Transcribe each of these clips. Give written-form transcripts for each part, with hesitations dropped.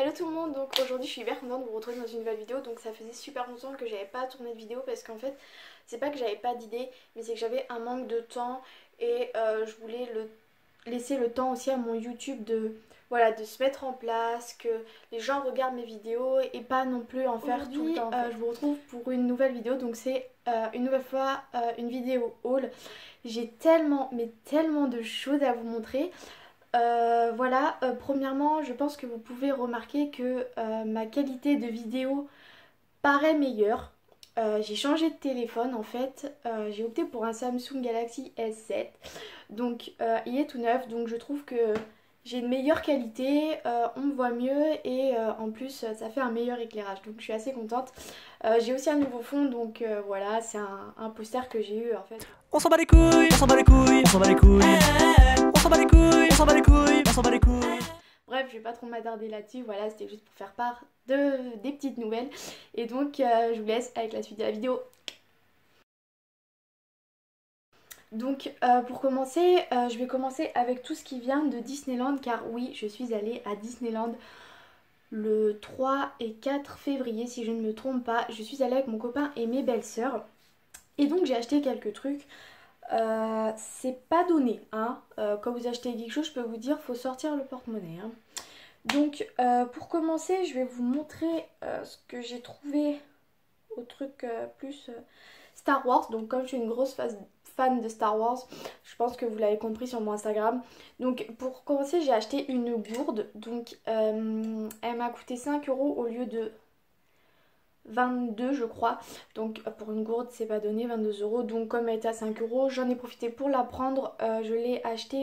Hello tout le monde, donc aujourd'hui je suis hyper contente de vous retrouver dans une nouvelle vidéo. Donc ça faisait super longtemps que j'avais pas tourné de vidéo parce qu'en fait c'est pas que j'avais pas d'idée mais c'est que j'avais un manque de temps et je voulais laisser le temps aussi à mon YouTube de, voilà, de se mettre en place, que les gens regardent mes vidéos et pas non plus en faire tout le temps en fait. Je vous retrouve pour une nouvelle vidéo, donc c'est une nouvelle fois une vidéo haul. J'ai tellement mais tellement de choses à vous montrer. Voilà, premièrement, je pense que vous pouvez remarquer que ma qualité de vidéo paraît meilleure. J'ai changé de téléphone en fait, j'ai opté pour un Samsung Galaxy S7, donc il est tout neuf, donc je trouve que j'ai une meilleure qualité, on me voit mieux et en plus ça fait un meilleur éclairage, donc je suis assez contente. J'ai aussi un nouveau fond, donc voilà, c'est un poster que j'ai eu en fait. On s'en bat les couilles, on s'en bat les couilles, on s'en bat les couilles, on s'en bat les couilles, on s'en bat les couilles, on s'en bat les couilles. Bref, je vais pas trop m'attarder là-dessus, voilà, c'était juste pour faire part des petites nouvelles. Et donc, je vous laisse avec la suite de la vidéo. Donc, pour commencer, je vais commencer avec tout ce qui vient de Disneyland, car oui, je suis allée à Disneyland le 3 et 4 février, si je ne me trompe pas. Je suis allée avec mon copain et mes belles-sœurs. Et donc, j'ai acheté quelques trucs. C'est pas donné, hein. Quand vous achetez quelque chose, je peux vous dire, faut sortir le porte-monnaie, hein. Donc pour commencer, je vais vous montrer ce que j'ai trouvé au truc plus Star Wars. Donc comme je suis une grosse fan de Star Wars, je pense que vous l'avez compris sur mon Instagram. Donc pour commencer, j'ai acheté une gourde. Donc elle m'a coûté 5 € au lieu de 22 je crois. Donc pour une gourde c'est pas donné, 22 €. Donc comme elle était à 5 €, j'en ai profité pour la prendre. Je l'ai achetée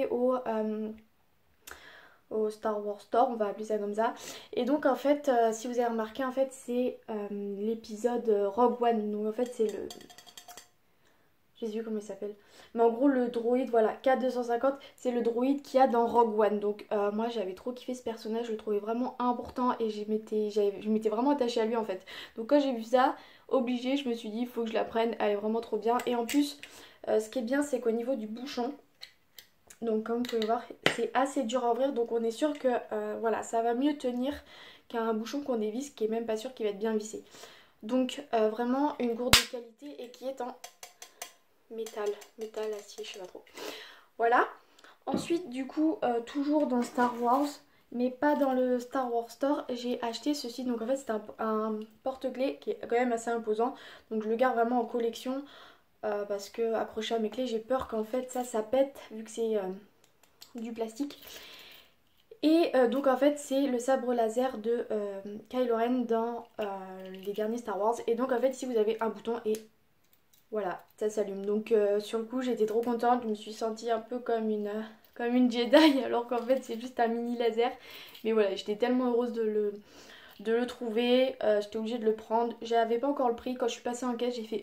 au Star Wars Store, on va appeler ça comme ça. Et donc en fait, si vous avez remarqué, en fait c'est l'épisode Rogue One. Donc en fait c'est le... J'ai vu comment il s'appelle. Mais en gros le droïde, voilà, K250, c'est le droïde qu'il y a dans Rogue One. Donc moi j'avais trop kiffé ce personnage, je le trouvais vraiment important et je m'étais vraiment attachée à lui en fait. Donc quand j'ai vu ça, obligée, je me suis dit il faut que je la prenne, elle est vraiment trop bien. Et en plus, ce qui est bien c'est qu'au niveau du bouchon, donc comme vous pouvez voir, c'est assez dur à ouvrir, donc on est sûr que voilà, ça va mieux tenir qu'un bouchon qu'on dévisse, qui est même pas sûr qu'il va être bien vissé. Donc vraiment une gourde de qualité et qui est en métal, acier, je sais pas trop. Voilà. Ensuite du coup, toujours dans Star Wars, mais pas dans le Star Wars Store, j'ai acheté ceci. Donc en fait c'est un porte-clés qui est quand même assez imposant, donc je le garde vraiment en collection. Parce que accroché à mes clés, j'ai peur qu'en fait ça pète vu que c'est du plastique. Et donc en fait c'est le sabre laser de Kylo Ren dans les derniers Star Wars. Et donc en fait ici vous avez un bouton et voilà, ça s'allume. Donc sur le coup j'étais trop contente, je me suis sentie un peu comme une Jedi alors qu'en fait c'est juste un mini laser. Mais voilà, j'étais tellement heureuse de le trouver, j'étais obligée de le prendre. J'avais pas encore le prix, quand je suis passée en caisse j'ai fait...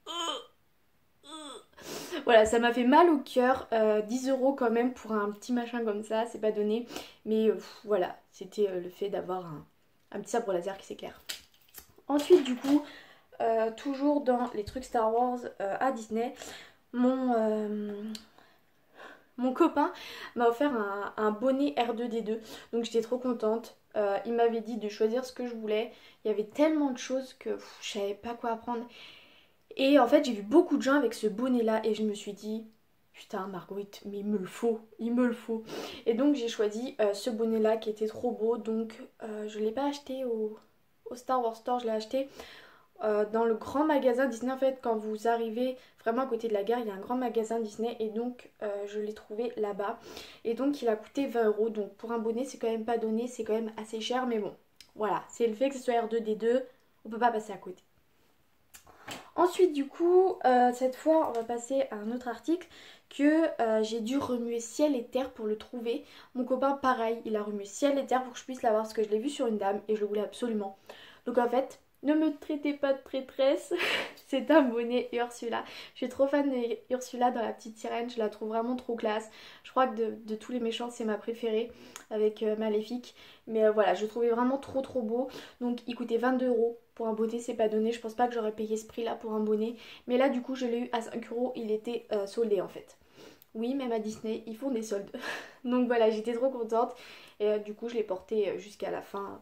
Voilà, ça m'a fait mal au cœur, 10 € quand même pour un petit machin comme ça, c'est pas donné. Mais voilà, c'était le fait d'avoir un petit sabre laser qui s'éclaire. Ensuite du coup, toujours dans les trucs Star Wars à Disney, mon copain m'a offert un bonnet R2D2, donc j'étais trop contente. Il m'avait dit de choisir ce que je voulais, il y avait tellement de choses que je savais pas quoi prendre. Et en fait j'ai vu beaucoup de gens avec ce bonnet là et je me suis dit putain Marguerite, mais il me le faut, il me le faut. Et donc j'ai choisi ce bonnet là qui était trop beau. Donc je ne l'ai pas acheté au Star Wars Store, je l'ai acheté dans le grand magasin Disney. En fait quand vous arrivez vraiment à côté de la gare il y a un grand magasin Disney et donc je l'ai trouvé là-bas. Et donc il a coûté 20 €, donc pour un bonnet c'est quand même pas donné, c'est quand même assez cher, mais bon voilà, c'est le fait que ce soit R2D2, on peut pas passer à côté. Ensuite du coup, cette fois on va passer à un autre article que j'ai dû remuer ciel et terre pour le trouver. Mon copain pareil, il a remué ciel et terre pour que je puisse l'avoir parce que je l'ai vu sur une dame et je le voulais absolument. Donc en fait, ne me traitez pas de traîtresse, c'est un bonnet Ursula. Je suis trop fan d'Ursula dans La Petite Sirène, je la trouve vraiment trop classe. Je crois que de tous les méchants c'est ma préférée avec Maléfique. Mais voilà, je le trouvais vraiment trop beau. Donc il coûtait 22 € pour un bonnet, c'est pas donné. Je pense pas que j'aurais payé ce prix là pour un bonnet. Mais là du coup je l'ai eu à 5 €, il était soldé en fait. Oui, même à Disney, ils font des soldes. Donc voilà, j'étais trop contente. Et du coup je l'ai porté jusqu'à la fin.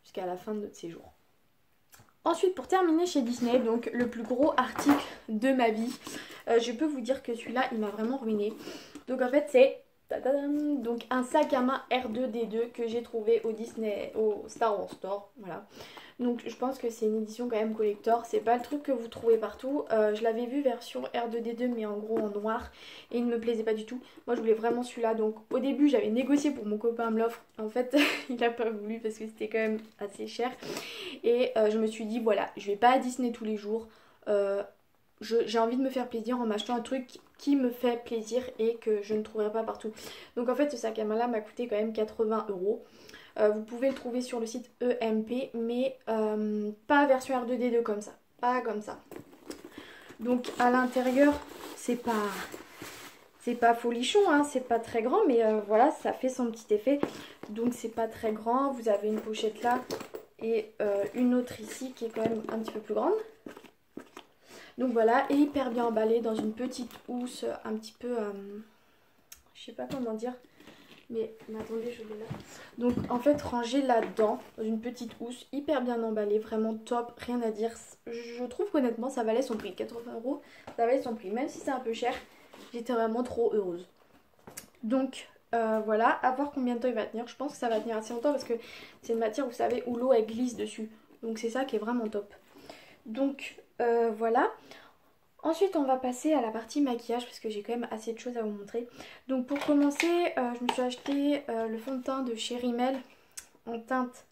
jusqu'à la fin de notre séjour. Ensuite, pour terminer chez Disney, donc le plus gros article de ma vie, je peux vous dire que celui-là, il m'a vraiment ruiné. Donc en fait, c'est donc un sac à main R2D2 que j'ai trouvé au Star Wars Store, voilà. Donc je pense que c'est une édition quand même collector, c'est pas le truc que vous trouvez partout. Je l'avais vu version R2D2 mais en gros en noir et il ne me plaisait pas du tout. Moi je voulais vraiment celui-là, donc au début j'avais négocié pour mon copain me l'offre. En fait il a pas voulu parce que c'était quand même assez cher. Et je me suis dit voilà, je vais pas à Disney tous les jours. J'ai envie de me faire plaisir en m'achetant un truc qui me fait plaisir et que je ne trouverai pas partout. Donc en fait ce sac à main là m'a coûté quand même 80 €. Vous pouvez le trouver sur le site EMP, mais pas version R2D2 comme ça. Pas comme ça. Donc à l'intérieur, c'est pas folichon, hein, c'est pas très grand, mais voilà, ça fait son petit effet. Donc c'est pas très grand. Vous avez une pochette là et une autre ici qui est quand même un petit peu plus grande. Donc voilà, et hyper bien emballé dans une petite housse, un petit peu, je sais pas comment dire. Mais attendez, je l'ai là. Donc en fait rangé là-dedans, dans une petite housse, hyper bien emballée, vraiment top, rien à dire. Je trouve qu'honnêtement ça valait son prix, 80 €, ça valait son prix. Même si c'est un peu cher, j'étais vraiment trop heureuse. Donc voilà, à voir combien de temps il va tenir. Je pense que ça va tenir assez longtemps parce que c'est une matière, vous savez, où l'eau elle glisse dessus. Donc c'est ça qui est vraiment top. Donc voilà. Ensuite on va passer à la partie maquillage parce que j'ai quand même assez de choses à vous montrer. Donc pour commencer je me suis acheté le fond de teint de chez Rimmel en teinte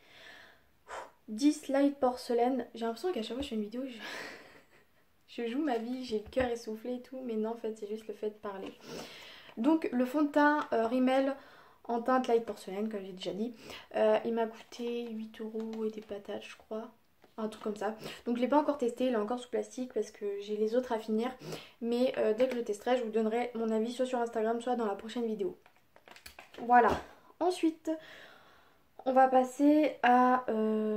10 Light Porcelaine. J'ai l'impression qu'à chaque fois que je fais une vidéo je joue ma vie, j'ai le cœur essoufflé et tout, mais non en fait c'est juste le fait de parler. Donc le fond de teint Rimmel en teinte Light Porcelaine comme j'ai déjà dit, il m'a coûté 8 € et des patates je crois. Un truc comme ça. Donc je l'ai pas encore testé, il est encore sous plastique parce que j'ai les autres à finir. Mais dès que je le testerai, je vous donnerai mon avis soit sur Instagram, soit dans la prochaine vidéo. Voilà. Ensuite, on va passer à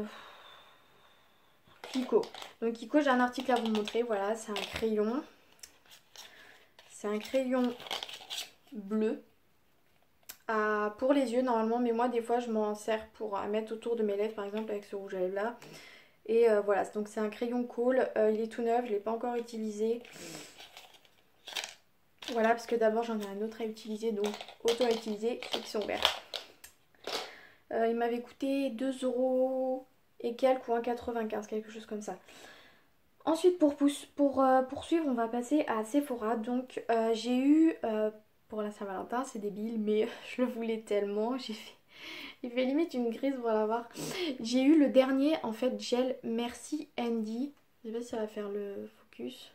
Kiko. Donc Kiko, j'ai un article à vous montrer. Voilà, c'est un crayon. C'est un crayon bleu. Pour les yeux normalement, mais moi des fois je m'en sers pour mettre autour de mes lèvres par exemple avec ce rouge à lèvres là. Et voilà, donc c'est un crayon cool, il est tout neuf, je ne l'ai pas encore utilisé. Voilà, parce que d'abord j'en ai un autre à utiliser, donc autant utiliser ceux qui sont verts. Il m'avait coûté 2 € et quelques ou 1,95 €, quelque chose comme ça. Ensuite pour poursuivre, on va passer à Sephora. Donc j'ai eu, pour la Saint-Valentin, c'est débile, mais je le voulais tellement, il fait limite une crise pour l'avoir. J'ai eu le dernier en fait gel Merci Andy. Je sais pas si ça va faire le focus.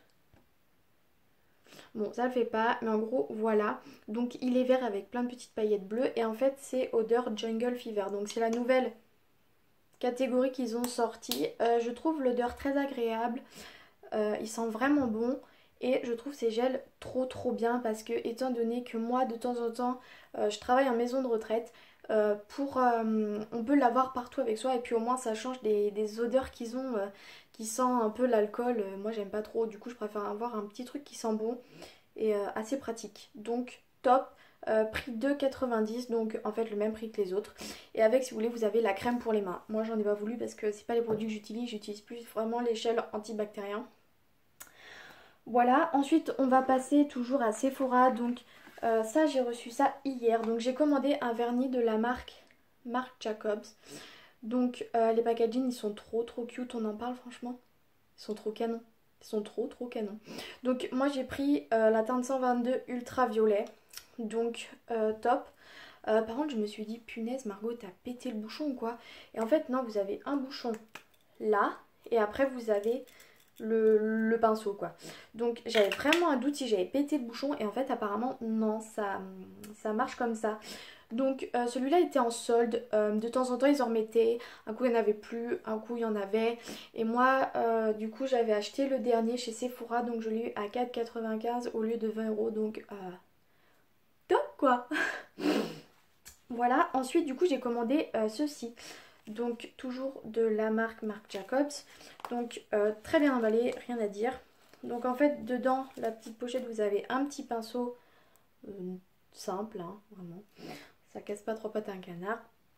Bon ça le fait pas, mais en gros voilà. Donc il est vert avec plein de petites paillettes bleues. Et en fait c'est odeur Jungle Fever. Donc c'est la nouvelle catégorie qu'ils ont sortie. Je trouve l'odeur très agréable. Il sent vraiment bon. Et je trouve ces gels trop bien parce que étant donné que moi de temps en temps je travaille en maison de retraite, on peut l'avoir partout avec soi et puis au moins ça change des odeurs qu'ils ont qui sent un peu l'alcool. Moi j'aime pas trop, du coup je préfère avoir un petit truc qui sent bon et assez pratique. Donc top, prix 2,90 €, donc en fait le même prix que les autres. Et avec, si vous voulez, vous avez la crème pour les mains. Moi j'en ai pas voulu parce que c'est pas les produits que j'utilise plus vraiment les gels antibactériens. Voilà, ensuite on va passer toujours à Sephora. Donc ça j'ai reçu ça hier. Donc j'ai commandé un vernis de la marque Jacobs. Donc les packaging ils sont trop cute, on en parle franchement. Ils sont trop canons. Ils sont trop canons. Donc moi j'ai pris la teinte 122 ultra violet. Donc top. Par contre je me suis dit punaise Margot t'as pété le bouchon ou quoi. Et en fait non, vous avez un bouchon là et après vous avez le pinceau quoi. Donc j'avais vraiment un doute si j'avais pété le bouchon et en fait apparemment non, ça marche comme ça. Donc celui-là était en solde, de temps en temps ils en remettaient, un coup il n'y en avait plus, un coup il y en avait. Et moi du coup j'avais acheté le dernier chez Sephora, donc je l'ai eu à 4,95 € au lieu de 20 €, donc top quoi. Voilà, ensuite du coup j'ai commandé ceci. Donc toujours de la marque Jacobs. Donc très bien emballé, rien à dire. Donc en fait dedans la petite pochette vous avez un petit pinceau simple hein, vraiment. Ça casse pas trois pattes à un canard.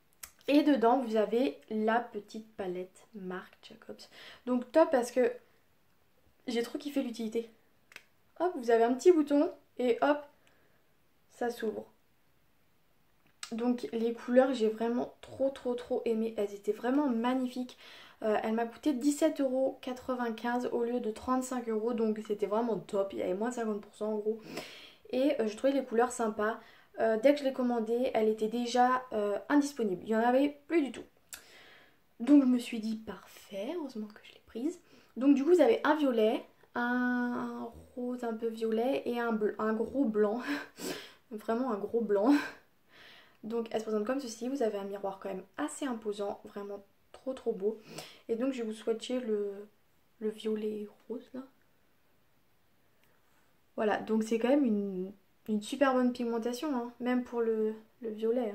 Et dedans vous avez la petite palette Marc Jacobs. Donc top parce que j'ai trop kiffé l'utilité. Hop, vous avez un petit bouton et hop, ça s'ouvre. Donc les couleurs, j'ai vraiment trop aimé. Elles étaient vraiment magnifiques. Elle m'a coûté 17,95 € au lieu de 35 €. Donc c'était vraiment top. Il y avait moins de 50% en gros. Et je trouvais les couleurs sympas. Dès que je l'ai commandée, elle était déjà indisponible. Il n'y en avait plus du tout. Donc je me suis dit parfait, heureusement que je l'ai prise. Donc du coup vous avez un violet, un rose un peu violet et un gros blanc. Vraiment un gros blanc. Donc elle se présente comme ceci, vous avez un miroir quand même assez imposant, vraiment trop beau. Et donc je vais vous swatcher le violet rose là. Voilà, donc c'est quand même une super bonne pigmentation, hein, même pour le violet.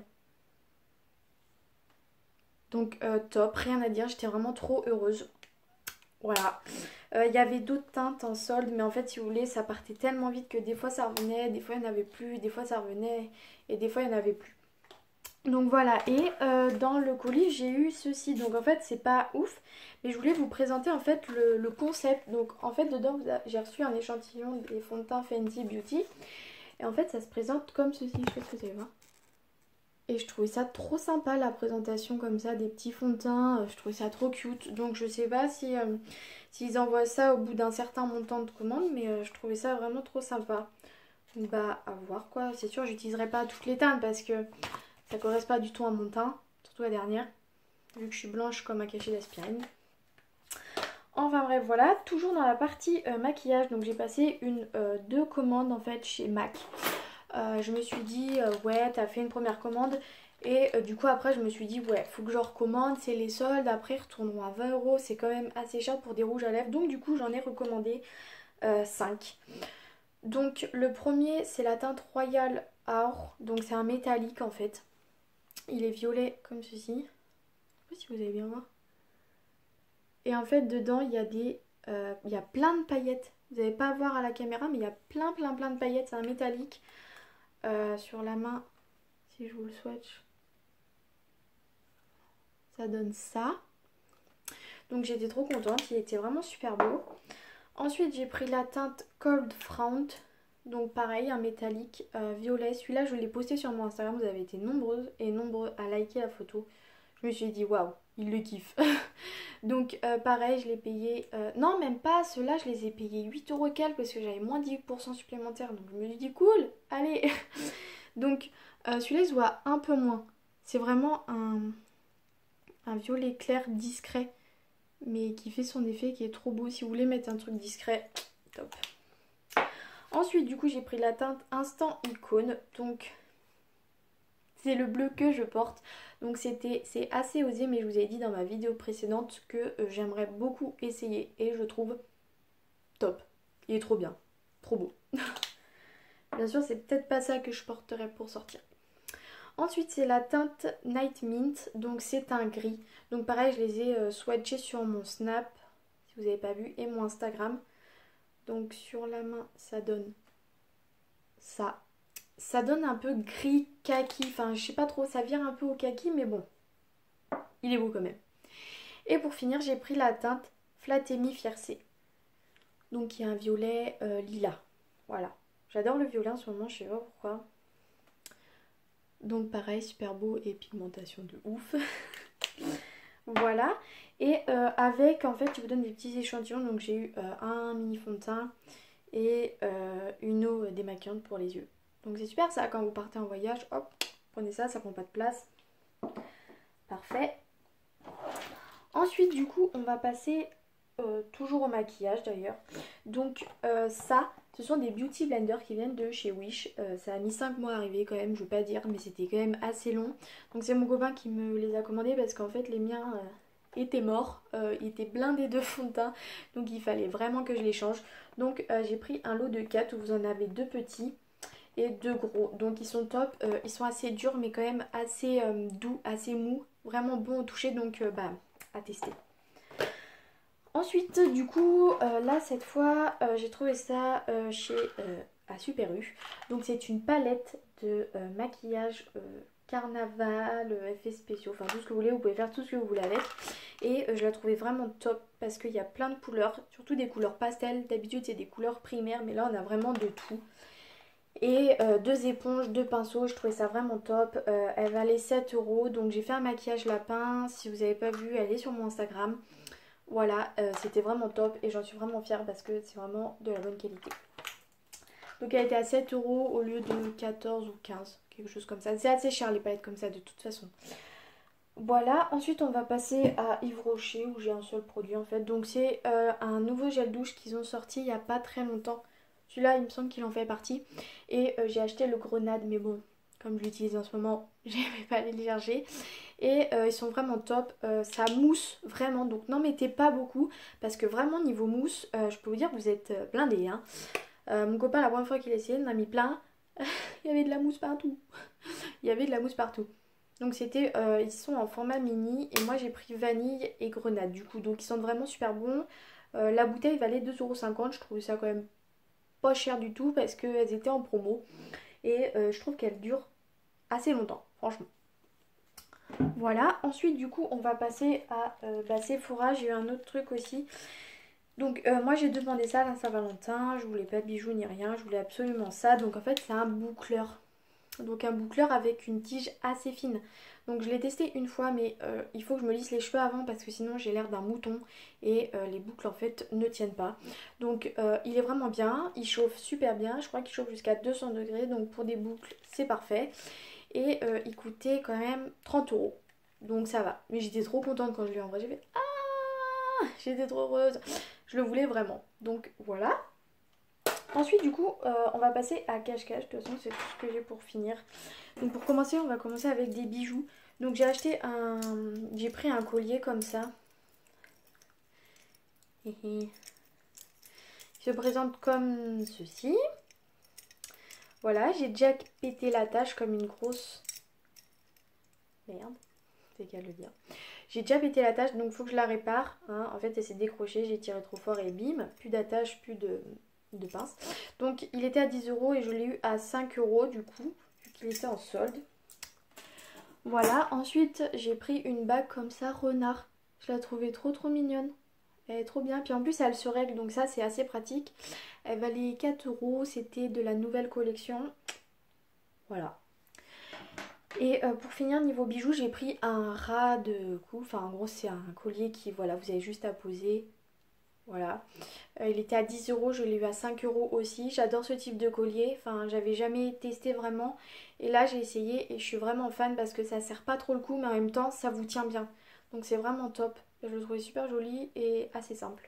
Donc top, rien à dire, j'étais vraiment trop heureuse. Voilà. Il y avait d'autres teintes en solde, mais en fait si vous voulez ça partait tellement vite que des fois ça revenait, des fois il n'y en avait plus, des fois ça revenait et des fois il n'y en avait plus. Donc voilà, et dans le colis j'ai eu ceci, donc en fait c'est pas ouf, mais je voulais vous présenter en fait le concept. Donc en fait dedans j'ai reçu un échantillon des fonds de teint Fenty Beauty, et en fait ça se présente comme ceci, je sais pas si vous allez voir. Et je trouvais ça trop sympa la présentation comme ça, des petits fonds de teint, je trouvais ça trop cute. Donc je sais pas si s'ils envoient ça au bout d'un certain montant de commande, mais je trouvais ça vraiment trop sympa. Donc bah à voir quoi, c'est sûr j'utiliserai pas toutes les teintes parce que ça correspond pas du tout à mon teint, surtout la dernière, vu que je suis blanche comme un cachet d'aspirine. Enfin bref, voilà, toujours dans la partie maquillage, donc j'ai passé deux commandes en fait chez MAC. Je me suis dit, ouais, t'as fait une première commande, et du coup après je me suis dit, ouais, faut que je recommande, c'est les soldes, après ils retourneront à 20 €, c'est quand même assez cher pour des rouges à lèvres, donc du coup j'en ai recommandé 5. Donc le premier c'est la teinte Royal Or, donc c'est un métallique en fait. Il est violet comme ceci. Je sais pas si vous allez bien voir. Et en fait dedans il y a il y a plein de paillettes. Vous n'allez pas voir à la caméra mais il y a plein de paillettes. C'est un métallique. Sur la main, si je vous le swatch, ça donne ça. Donc j'étais trop contente. Il était vraiment super beau. Ensuite j'ai pris la teinte Cold Front. Donc pareil, un métallique violet. Celui-là je l'ai posté sur mon Instagram. Vous avez été nombreuses et nombreux à liker la photo. Je me suis dit waouh, il le kiffe. Donc pareil, je l'ai payé... non, même pas, ceux-là je les ai payés 8 € et quelques parce que j'avais moins 10% supplémentaire. Donc je me suis dit cool, allez. Donc celui-là il se voit un peu moins. C'est vraiment un violet clair discret. Mais qui fait son effet, qui est trop beau. Si vous voulez mettre un truc discret, top. Ensuite du coup j'ai pris la teinte Instant Icône. Donc... c'est le bleu que je porte, donc c'est assez osé, mais je vous ai dit dans ma vidéo précédente que j'aimerais beaucoup essayer et je trouve top. Il est trop bien, trop beau. Bien sûr c'est peut-être pas ça que je porterai pour sortir. Ensuite c'est la teinte Night Mint, donc c'est un gris. Donc pareil je les ai swatchés sur mon Snap, si vous n'avez pas vu, et mon Instagram. Donc sur la main ça donne ça. Ça donne un peu gris kaki, enfin je sais pas trop, ça vire un peu au kaki mais bon, il est beau quand même. Et pour finir j'ai pris la teinte Flatemy Fiercé. Donc il y a un violet lilas, voilà. J'adore le violet en ce moment, je sais pas pourquoi. Donc pareil, super beau et pigmentation de ouf. Voilà, et avec en fait je vous donne des petits échantillons, donc j'ai eu un mini fond de teint et une eau démaquillante pour les yeux. Donc c'est super ça, quand vous partez en voyage, hop, prenez ça, ça prend pas de place. Parfait. Ensuite du coup on va passer toujours au maquillage d'ailleurs. Donc ça, ce sont des beauty blenders qui viennent de chez Wish. Ça a mis 5 mois à arriver quand même, je veux pas dire, mais c'était quand même assez long. Donc c'est mon copain qui me les a commandés parce qu'en fait les miens étaient morts. Ils étaient blindés de fond de teint, donc il fallait vraiment que je les change. Donc j'ai pris un lot de 4 où vous en avez 2 petits et 2 gros, donc ils sont top. Ils sont assez durs mais quand même assez doux, assez mous, vraiment bon au toucher, donc bah à tester. Ensuite du coup là cette fois j'ai trouvé ça chez à Super U. Donc c'est une palette de maquillage carnaval, effets spéciaux, enfin tout ce que vous voulez, vous pouvez faire tout ce que vous voulez avec. Et je la trouvais vraiment top parce qu'il y a plein de couleurs, surtout des couleurs pastel. D'habitude c'est des couleurs primaires, mais là on a vraiment de tout. Et deux éponges, deux pinceaux, je trouvais ça vraiment top. Elle valait 7 euros, donc j'ai fait un maquillage lapin. Si vous n'avez pas vu, allez sur mon Instagram. Voilà, c'était vraiment top et j'en suis vraiment fière parce que c'est vraiment de la bonne qualité. Donc elle était à 7 euros au lieu de 14 ou 15, quelque chose comme ça. C'est assez cher les palettes comme ça de toute façon. Voilà, ensuite on va passer à Yves Rocher où j'ai un seul produit en fait. Donc c'est un nouveau gel douche qu'ils ont sorti il n'y a pas très longtemps. Celui-là il me semble qu'il en fait partie. Et j'ai acheté le Grenade, mais bon, comme je l'utilise en ce moment, je ne vais pas aller le chercher. Et ils sont vraiment top, ça mousse vraiment, donc n'en mettez pas beaucoup. Parce que vraiment niveau mousse, je peux vous dire que vous êtes blindés hein. Mon copain la première fois qu'il a essayé, il en a mis plein. Il y avait de la mousse partout. Il y avait de la mousse partout. Donc c'était, ils sont en format mini et moi j'ai pris vanille et grenade du coup. Donc ils sont vraiment super bons. La bouteille valait 2,50 €, je trouvais ça quand même pas cher du tout parce qu'elles étaient en promo. Et je trouve qu'elles durent assez longtemps, franchement. Voilà, ensuite du coup on va passer à Sephora, j'ai eu un autre truc aussi. Donc moi j'ai demandé ça à la Saint-Valentin, je voulais pas de bijoux ni rien, je voulais absolument ça. Donc en fait c'est un boucleur. Donc un boucleur avec une tige assez fine. Donc je l'ai testé une fois mais il faut que je me lisse les cheveux avant parce que sinon j'ai l'air d'un mouton et les boucles en fait ne tiennent pas. Donc il est vraiment bien, il chauffe super bien, je crois qu'il chauffe jusqu'à 200 degrés donc pour des boucles c'est parfait. Et il coûtait quand même 30 €. Donc ça va. Mais j'étais trop contente quand je l'ai en vrai. J'ai fait ah, j'étais trop heureuse. Je le voulais vraiment. Donc voilà. Ensuite du coup on va passer à cache-cache. De toute façon c'est tout ce que j'ai pour finir. Donc pour commencer on va commencer avec des bijoux. Donc j'ai acheté un... J'ai pris un collier comme ça. Il se présente comme ceci. Voilà, j'ai déjà pété l'attache comme une grosse... Merde, c'est qu'à le dire. J'ai déjà pété l'attache donc il faut que je la répare. Hein. En fait elle s'est décrochée, j'ai tiré trop fort et bim, plus d'attache, plus de pince. Donc il était à 10 € et je l'ai eu à 5 € du coup, vu qu'il était en solde. Voilà, ensuite j'ai pris une bague comme ça, renard. Je la trouvais trop mignonne. Elle est trop bien, puis en plus elle se règle donc ça c'est assez pratique. Elle valait 4 €, c'était de la nouvelle collection. Voilà. Et pour finir niveau bijoux j'ai pris un ras de cou, enfin en gros c'est un collier qui voilà vous avez juste à poser. Voilà. Il était à 10 €, je l'ai eu à 5 € aussi. J'adore ce type de collier, enfin j'avais jamais testé vraiment. Et là j'ai essayé et je suis vraiment fan parce que ça sert pas trop le cou mais en même temps ça vous tient bien. Donc c'est vraiment top. Je le trouvais super joli et assez simple.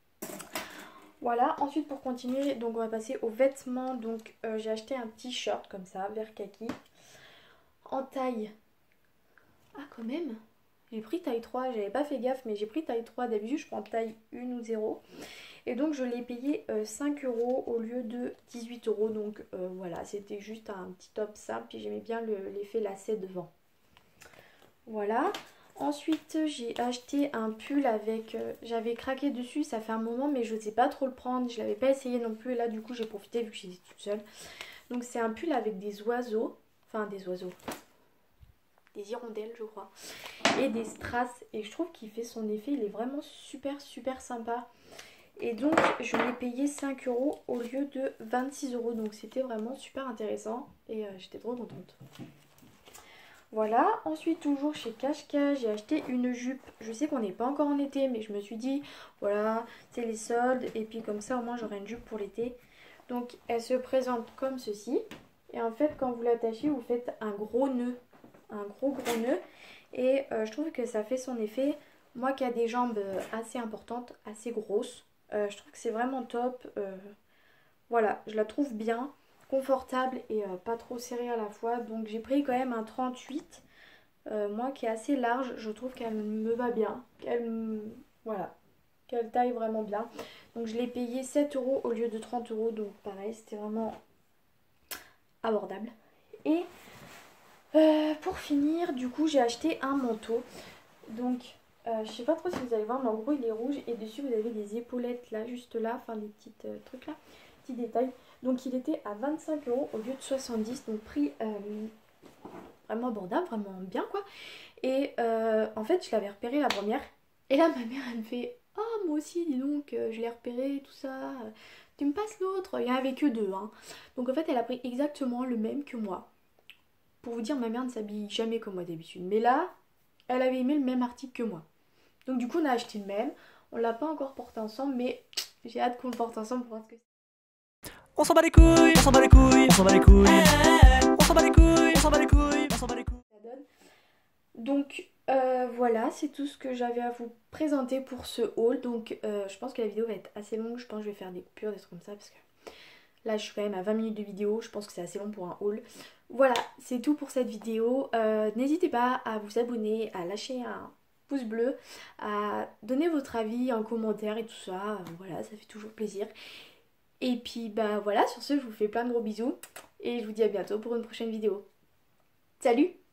Voilà, ensuite pour continuer, donc on va passer aux vêtements. Donc j'ai acheté un t-shirt comme ça, vert kaki. En taille. Ah quand même. J'ai pris taille 3, j'avais pas fait gaffe mais j'ai pris taille 3. D'habitude je prends taille 1 ou 0. Et donc je l'ai payé 5 € au lieu de 18 €. Donc voilà, c'était juste un petit top simple. Puis j'aimais bien l'effet lacet devant. Voilà. Ensuite j'ai acheté un pull avec... j'avais craqué dessus, ça fait un moment mais je ne sais pas trop le prendre. Je l'avais pas essayé non plus et là du coup j'ai profité vu que j'étais toute seule. Donc c'est un pull avec des oiseaux. Enfin des oiseaux. Des hirondelles je crois. Et des strass. Et je trouve qu'il fait son effet, il est vraiment super sympa. Et donc je l'ai payé 5 € au lieu de 26 €. Donc c'était vraiment super intéressant. Et j'étais trop contente. Voilà, ensuite toujours chez Cache-Cache, j'ai acheté une jupe. Je sais qu'on n'est pas encore en été, mais je me suis dit, voilà, c'est les soldes. Et puis comme ça, au moins, j'aurai une jupe pour l'été. Donc, elle se présente comme ceci. Et en fait, quand vous l'attachez, vous faites un gros nœud. Un gros nœud. Et je trouve que ça fait son effet. Moi qui a des jambes assez importantes, assez grosses, je trouve que c'est vraiment top. Voilà, je la trouve bien. Confortable et pas trop serré à la fois. Donc j'ai pris quand même un 38. Moi qui est assez large, je trouve qu'elle me va bien. Voilà, qu'elle taille vraiment bien. Donc je l'ai payé 7 € au lieu de 30 €. Donc pareil, c'était vraiment abordable. Et pour finir, du coup j'ai acheté un manteau. Donc je sais pas trop si vous allez voir, mais en gros il est rouge. Et dessus vous avez des épaulettes là, juste là. Enfin des petits trucs là, petits détails. Donc il était à 25 € au lieu de 70, donc prix vraiment abordable, vraiment bien quoi. Et en fait je l'avais repéré la première. Et là ma mère elle me fait oh moi aussi dis donc je l'ai repéré tout ça. Tu me passes l'autre. Il n'y en avait que deux hein. Donc en fait elle a pris exactement le même que moi. Pour vous dire ma mère ne s'habille jamais comme moi d'habitude. Mais là elle avait aimé le même article que moi. Donc du coup on a acheté le même. On l'a pas encore porté ensemble mais j'ai hâte qu'on le porte ensemble pour voir ce que On s'en bat les couilles, on s'en bat les couilles, on s'en bat les couilles. On s'en bat les couilles, on s'en bat les couilles, on s'en bat les couilles. ça donne. Donc voilà, c'est tout ce que j'avais à vous présenter pour ce haul. Donc je pense que la vidéo va être assez longue. Je pense que je vais faire des coupures, des trucs comme ça parce que là je suis quand même à 20 minutes de vidéo. Je pense que c'est assez long pour un haul. Voilà, c'est tout pour cette vidéo. N'hésitez pas à vous abonner, à lâcher un pouce bleu, à donner votre avis en commentaire et tout ça. Voilà, ça fait toujours plaisir. Et puis bah voilà, sur ce je vous fais plein de gros bisous et je vous dis à bientôt pour une prochaine vidéo. Salut!